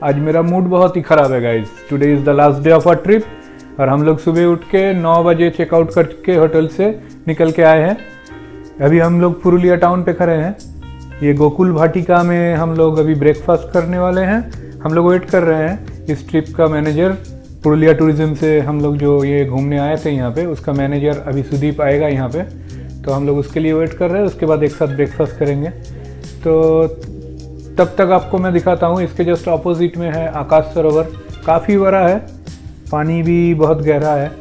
आज मेरा मूड बहुत ही ख़राब है guys. Today is the last day of our trip और हम लोग सुबह उठ के 9 बजे चेकआउट करके होटल से निकल के आए हैं। अभी हम लोग पुरुलिया टाउन पे खड़े हैं। ये गोकुल भाटिका में हम लोग अभी ब्रेकफास्ट करने वाले हैं। हम लोग वेट कर रहे हैं। इस ट्रिप का मैनेजर पुरुलिया टूरिज्म से हम लोग जो ये घूमने आए थे यहाँ पे, उसका मैनेजर अभी सुदीप आएगा यहाँ पे, तो हम लोग उसके लिए वेट कर रहे हैं। उसके बाद एक साथ ब्रेकफास्ट करेंगे। तो तब तक आपको मैं दिखाता हूँ। इसके जस्ट ऑपोजिट में है आकाश सरोवर, काफ़ी बड़ा है, पानी भी बहुत गहरा है।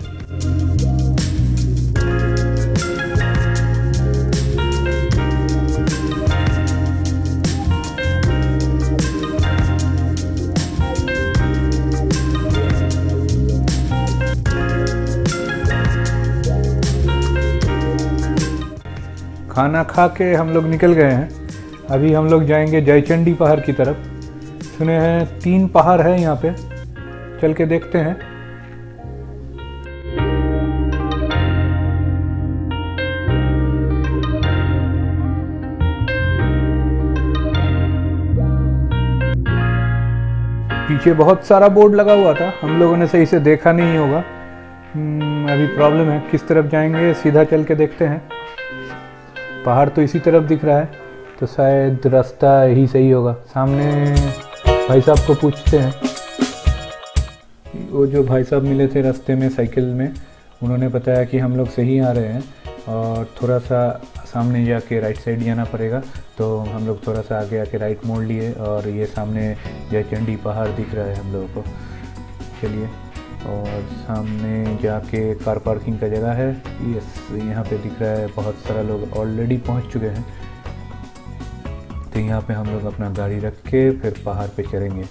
खाना खा के हम लोग निकल गए हैं। अभी हम लोग जाएंगे जयचंडी पहाड़ की तरफ। सुने हैं 3 पहाड़ है यहाँ पे, चल के देखते हैं। पीछे बहुत सारा बोर्ड लगा हुआ था, हम लोगों ने सही से देखा नहीं होगा। अभी प्रॉब्लम है, किस तरफ जाएंगे, सीधा चल के देखते हैं। पहाड़ तो इसी तरफ दिख रहा है, तो शायद रास्ता यही सही होगा। सामने भाई साहब को पूछते हैं। वो जो भाई साहब मिले थे रास्ते में साइकिल में, उन्होंने बताया कि हम लोग सही आ रहे हैं और थोड़ा सा सामने जाके राइट साइड जाना पड़ेगा। तो हम लोग थोड़ा सा आगे आके राइट मोड़ लिए और ये सामने जयचंडी पहाड़ दिख रहा है हम लोगों को। चलिए, और सामने जाके कार पार्किंग का जगह है। यहाँ पे दिख रहा है बहुत सारा लोग ऑलरेडी पहुँच चुके हैं। तो यहाँ पे हम लोग अपना गाड़ी रख के फिर पहाड़ पे चढ़ेंगे।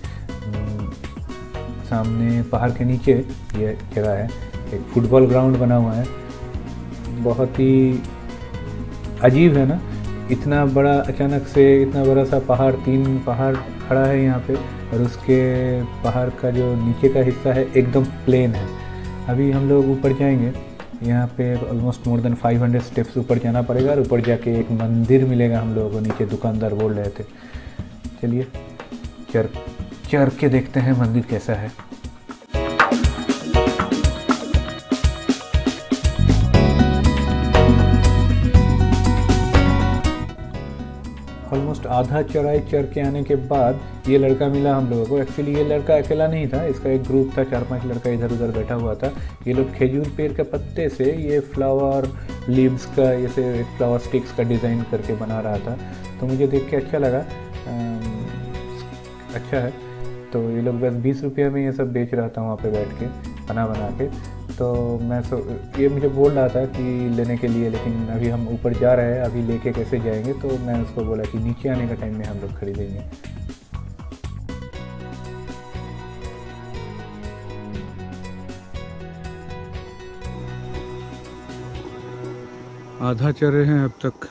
सामने पहाड़ के नीचे ये जगह है, एक फुटबॉल ग्राउंड बना हुआ है। बहुत ही अजीब है ना, इतना बड़ा अचानक से इतना बड़ा सा पहाड़, 3 पहाड़ खड़ा है यहाँ पे, और उसके पहाड़ का जो नीचे का हिस्सा है एकदम प्लेन है। अभी हम लोग ऊपर जाएंगे। यहाँ पे ऑलमोस्ट मोर देन 500 स्टेप्स ऊपर जाना पड़ेगा और ऊपर जाके एक मंदिर मिलेगा हम लोगों को। नीचे दुकानदार बोल रहे थे। चलिए चढ़ के देखते हैं मंदिर कैसा है। ऑलमोस्ट आधा चढ़ाई चढ़ के आने के बाद ये लड़का मिला हम लोगों को। एक्चुअली ये लड़का अकेला नहीं था, इसका एक ग्रुप था, 4-5 लड़का इधर उधर बैठा हुआ था। ये लोग खेजूर पेड़ के पत्ते से ये फ्लावर लीव्स का, जैसे एक फ्लावर स्टिक्स का डिज़ाइन करके बना रहा था। तो मुझे देख के अच्छा लगा, अच्छा है। तो ये लोग बस 20 रुपये में ये सब बेच रहा था वहाँ पे बैठ के, बना के। तो मैं ये मुझे बोल रहा था कि लेने के लिए, लेकिन अभी हम ऊपर जा रहे हैं, अभी लेके कैसे जाएंगे। तो मैं उसको बोला कि नीचे आने का टाइम में हम लोग खरीदेंगे। आधा चढ़ रहे हैं अब तक,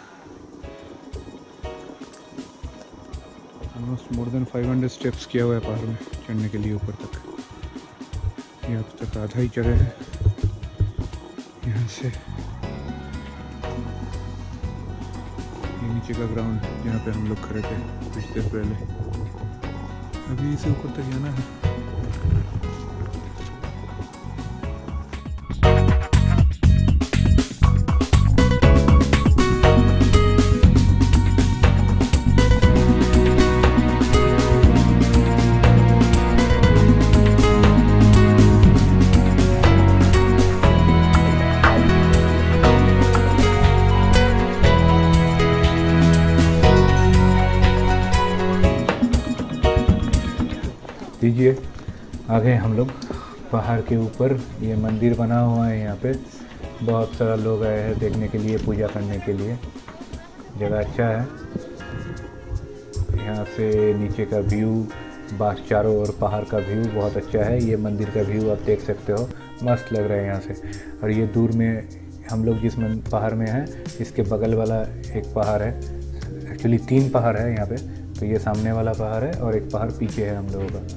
ऑलमोस्ट मोर देन 500 स्टेप्स किया हुआ है पहाड़ में चढ़ने के लिए ऊपर तक। ये अब तक आधा ही चढ़े हैं। यहाँ से ये नीचे का ग्राउंड जहाँ पे हम लोग खड़े थे कुछ देर पहले, अभी इसे ऊपर तक जाना है। दीजिए, आ गए हम लोग पहाड़ के ऊपर। ये मंदिर बना हुआ है, यहाँ पे बहुत सारा लोग आए हैं देखने के लिए, पूजा करने के लिए। जगह अच्छा है। यहाँ से नीचे का व्यू, बाहर चारों ओर पहाड़ का व्यू बहुत अच्छा है। ये मंदिर का व्यू आप देख सकते हो, मस्त लग रहा है यहाँ से। और ये दूर में हम लोग जिस पहाड़ में हैं, इसके बगल वाला एक पहाड़ है। एक्चुअली 3 पहाड़ है यहाँ पे। तो ये सामने वाला पहाड़ है और एक पहाड़ पीछे है हम लोगों का।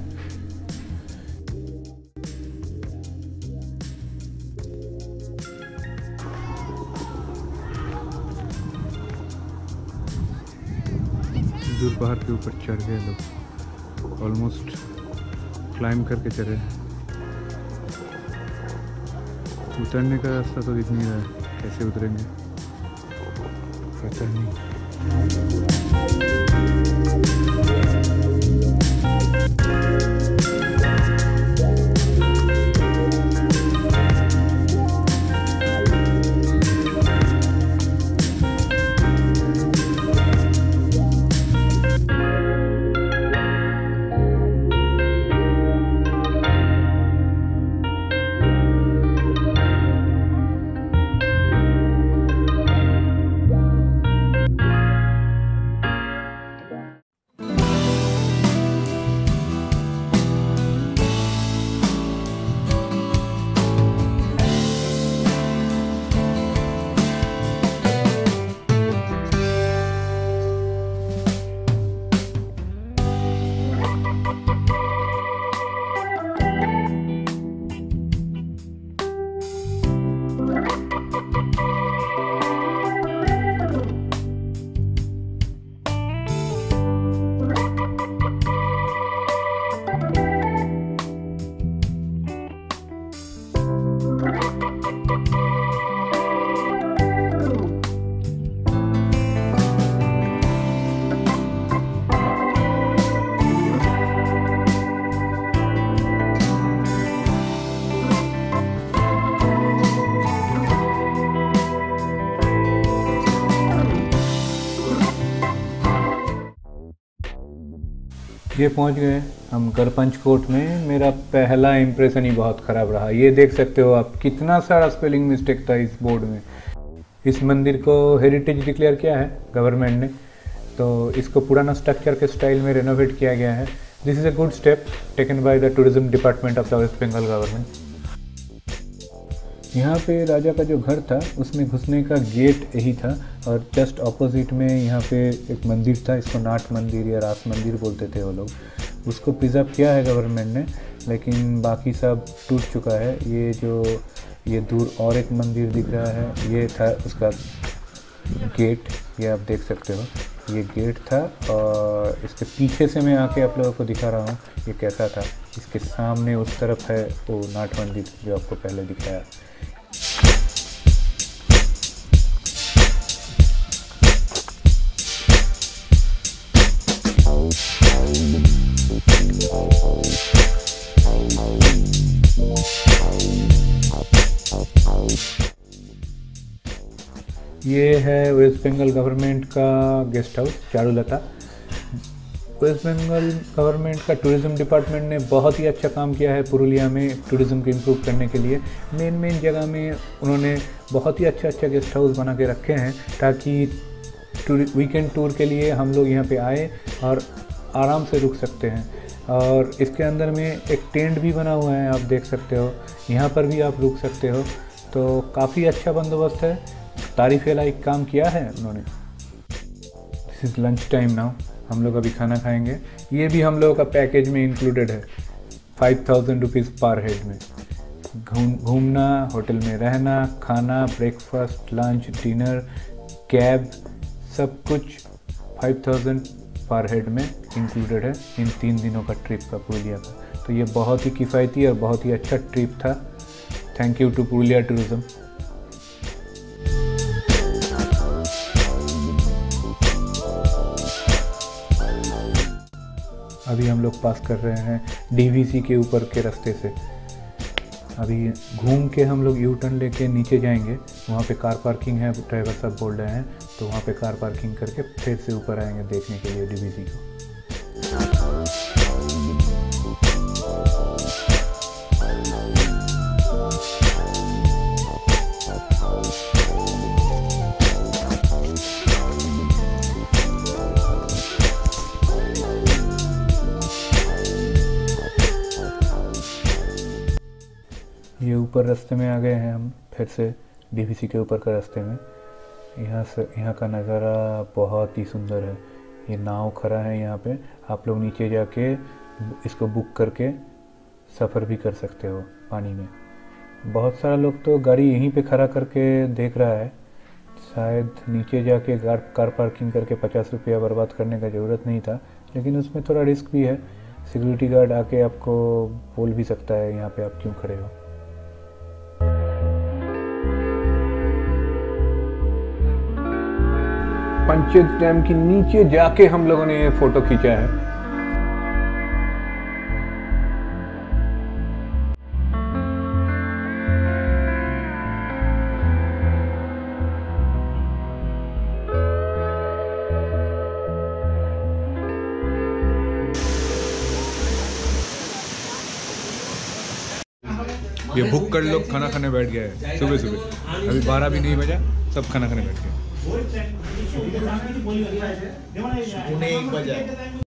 दूर पहाड़ के ऊपर चढ़ गए लोग। ऑलमोस्ट क्लाइंब करके चले। उतरने का रास्ता तो दिख नहीं रहा है, कैसे उतरेंगे पता नहीं। ये पहुंच गए हम गरपंच कोट में। मेरा पहला इम्प्रेशन ही बहुत ख़राब रहा। ये देख सकते हो आप, कितना सारा स्पेलिंग मिस्टेक था इस बोर्ड में। इस मंदिर को हेरिटेज डिक्लेयर किया है गवर्नमेंट ने, तो इसको पुराना स्ट्रक्चर के स्टाइल में रेनोवेट किया गया है। This is a good step taken by the tourism department of the West Bengal government. यहाँ पे राजा का जो घर था उसमें घुसने का गेट यही था, और जस्ट ऑपोजिट में यहाँ पे एक मंदिर था। इसको नाट मंदिर या रास मंदिर बोलते थे वो लोग। उसको प्रिजर्व किया है गवर्नमेंट ने, लेकिन बाकी सब टूट चुका है। ये दूर और एक मंदिर दिख रहा है, ये था उसका गेट, ये आप देख सकते हो, ये गेट था। और इसके पीछे से मैं आके आप लोगों को दिखा रहा हूँ ये कैसा था। इसके सामने उस तरफ है वो नाट मंदिर जो आपको पहले दिखाया। ये है वेस्ट बंगाल गवर्नमेंट का guest house Charulata. West Bengal government का टूरिज़्म डिपार्टमेंट ने बहुत ही अच्छा काम किया है पुरुलिया में टूरिज़्म को इम्प्रूव करने के लिए। मेन जगह में उन्होंने बहुत ही अच्छा गेस्ट हाउस बना के रखे हैं, ताकि वीकेंड टूर के लिए हम लोग यहाँ पे आए और आराम से रुक सकते हैं। और इसके अंदर में एक टेंट भी बना हुआ है, आप देख सकते हो, यहाँ पर भी आप रुक सकते हो। तो काफ़ी अच्छा बंदोबस्त है, तारीफ़ लायक काम किया है उन्होंने। This is lunch time now, हम लोग अभी खाना खाएंगे। ये भी हम लोगों का पैकेज में इंक्लूडेड है, 5000 रुपीज़ पर हेड में। घूमना, होटल में रहना, खाना, ब्रेकफास्ट, लंच, डिनर, कैब, सब कुछ 5000 पर हेड में इंक्लूडेड है इन 3 दिनों का ट्रिप का पुरुलिया का। तो ये बहुत ही किफ़ायती और बहुत ही अच्छा ट्रिप था। Thank you to Purulia tourism. अभी हम लोग पास कर रहे हैं डीवीसी के ऊपर के रास्ते से। अभी घूम के हम लोग यू टर्न लेके नीचे जाएंगे, वहाँ पे कार पार्किंग है, ड्राइवर साहब बोल रहे हैं, तो वहाँ पे कार पार्किंग करके फिर से ऊपर आएंगे देखने के लिए डीवीसी को। ये ऊपर रास्ते में आ गए हैं हम फिर से डीवीसी के ऊपर का रास्ते में। यहाँ का नज़ारा बहुत ही सुंदर है। ये नाव खड़ा है यहाँ पे, आप लोग नीचे जाके इसको बुक करके सफ़र भी कर सकते हो पानी में। बहुत सारा लोग तो गाड़ी यहीं पे खड़ा करके देख रहा है। शायद नीचे जाके कार पार्किंग करके 50 रुपया बर्बाद करने का ज़रूरत नहीं था, लेकिन उसमें थोड़ा रिस्क भी है। सिक्योरिटी गार्ड आके आपको बोल भी सकता है यहाँ पे आप क्यों खड़े हो। पंचेत डैम के नीचे जाके हम लोगों ने ये फोटो खींचा है। ये भूख कर लोग खाना खाने बैठ गए हैं सुबह सुबह, अभी 12 भी नहीं बजा, सब खाना खाने बैठ गए।